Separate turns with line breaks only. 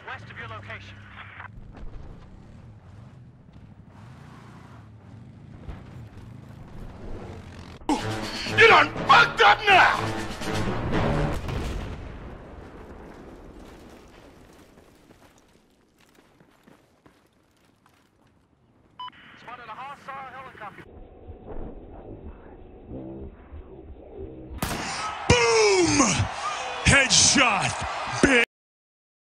west of your location.
You done fucked up now!
Spotted a hostile helicopter.
Boom! Headshot, bitch!